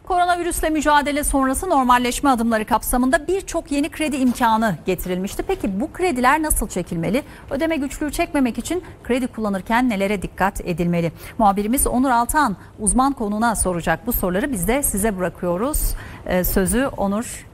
Koronavirüsle mücadele sonrası normalleşme adımları kapsamında birçok yeni kredi imkanı getirilmişti. Peki bu krediler nasıl çekilmeli? Ödeme güçlüğü çekmemek için kredi kullanırken nelere dikkat edilmeli? Muhabirimiz Onur Altan uzman konuğuna soracak bu soruları, biz de size bırakıyoruz. Sözü Onur.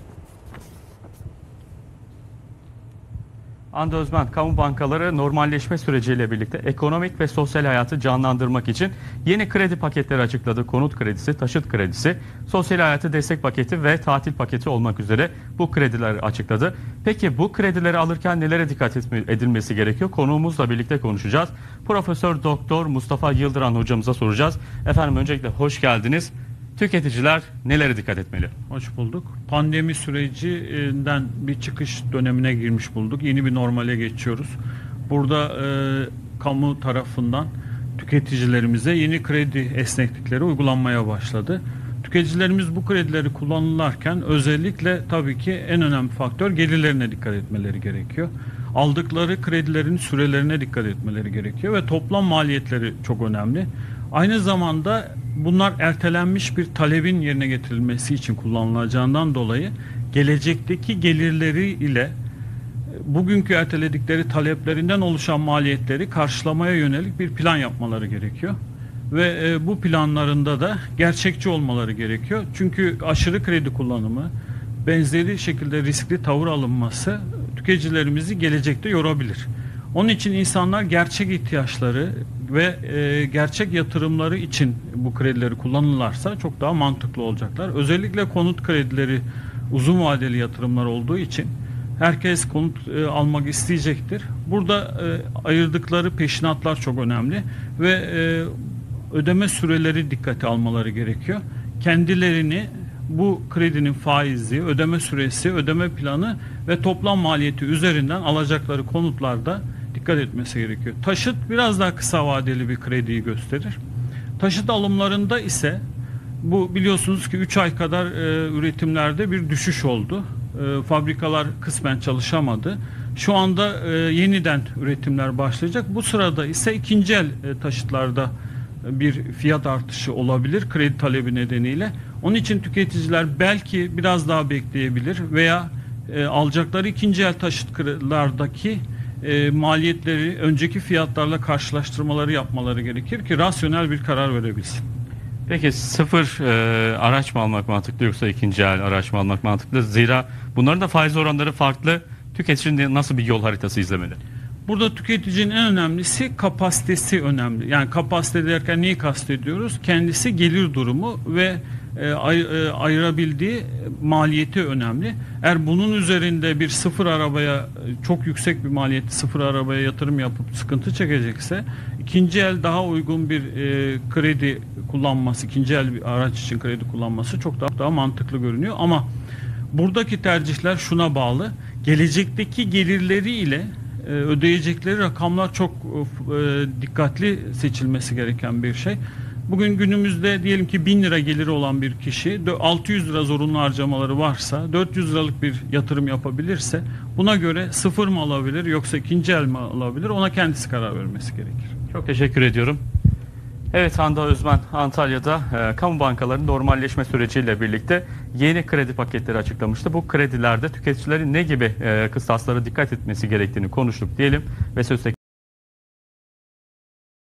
Hande Özmen, kamu bankaları normalleşme süreciyle birlikte ekonomik ve sosyal hayatı canlandırmak için yeni kredi paketleri açıkladı. Konut kredisi, taşıt kredisi, sosyal hayatı destek paketi ve tatil paketi olmak üzere bu krediler açıkladı. Peki bu kredileri alırken nelere dikkat edilmesi gerekiyor? Konuğumuzla birlikte konuşacağız. Profesör Doktor Mustafa Yıldıran hocamıza soracağız. Efendim öncelikle hoş geldiniz. Tüketiciler nelere dikkat etmeli? Hoş bulduk. Pandemi sürecinden bir çıkış dönemine girmiş bulduk. Yeni bir normale geçiyoruz. Burada kamu tarafından tüketicilerimize yeni kredi esneklikleri uygulanmaya başladı. Tüketicilerimiz bu kredileri kullanırken özellikle tabii ki en önemli faktör gelirlerine dikkat etmeleri gerekiyor. Aldıkları kredilerin sürelerine dikkat etmeleri gerekiyor ve toplam maliyetleri çok önemli. Aynı zamanda bunlar ertelenmiş bir talebin yerine getirilmesi için kullanılacağından dolayı gelecekteki gelirleri ile bugünkü erteledikleri taleplerinden oluşan maliyetleri karşılamaya yönelik bir plan yapmaları gerekiyor. Ve bu planlarında da gerçekçi olmaları gerekiyor. Çünkü aşırı kredi kullanımı, benzeri şekilde riskli tavır alınması tüketicilerimizi gelecekte yorabilir. Onun için insanlar gerçek ihtiyaçları ve gerçek yatırımları için bu kredileri kullanırlarsa çok daha mantıklı olacaklar. Özellikle konut kredileri uzun vadeli yatırımlar olduğu için herkes konut almak isteyecektir. Burada ayırdıkları peşinatlar çok önemli ve ödeme süreleri dikkate almaları gerekiyor. Kendilerini bu kredinin faizi, ödeme süresi, ödeme planı ve toplam maliyeti üzerinden alacakları konutlarda dikkat etmesi gerekiyor. Taşıt biraz daha kısa vadeli bir krediyi gösterir. Taşıt alımlarında ise bu biliyorsunuz ki 3 ay kadar üretimlerde bir düşüş oldu. Fabrikalar kısmen çalışamadı. Şu anda yeniden üretimler başlayacak. Bu sırada ise ikinci el taşıtlarda bir fiyat artışı olabilir kredi talebi nedeniyle. Onun için tüketiciler belki biraz daha bekleyebilir veya alacakları ikinci el taşıtlardaki maliyetleri önceki fiyatlarla karşılaştırmaları yapmaları gerekir ki rasyonel bir karar verebilsin. Peki sıfır araç mı almak mantıklı yoksa ikinci el araç mı almak mantıklı? Zira bunların da faiz oranları farklı. Tüketicinin nasıl bir yol haritası izlemeli? Burada tüketicinin en önemlisi kapasitesi önemli. Yani kapasite derken neyi kastediyoruz? Kendisi gelir durumu ve ayırabildiği maliyeti önemli. Eğer bunun üzerinde bir sıfır arabaya çok yüksek bir maliyetli sıfır arabaya yatırım yapıp sıkıntı çekecekse ikinci el daha uygun bir kredi kullanması, ikinci el bir araç için kredi kullanması çok daha mantıklı görünüyor. Ama buradaki tercihler şuna bağlı. Gelecekteki gelirleri ile ödeyecekleri rakamlar çok dikkatli seçilmesi gereken bir şey. Bugün günümüzde diyelim ki 1000 lira geliri olan bir kişi 600 lira zorunlu harcamaları varsa 400 liralık bir yatırım yapabilirse buna göre sıfır mı alabilir yoksa ikinci el mi alabilir, ona kendisi karar vermesi gerekir. Çok teşekkür ediyorum. Evet, Hande Özmen Antalya'da kamu bankalarının normalleşme süreciyle birlikte yeni kredi paketleri açıklamıştı. Bu kredilerde tüketicilerin ne gibi kıstaslara dikkat etmesi gerektiğini konuştuk diyelim ve söz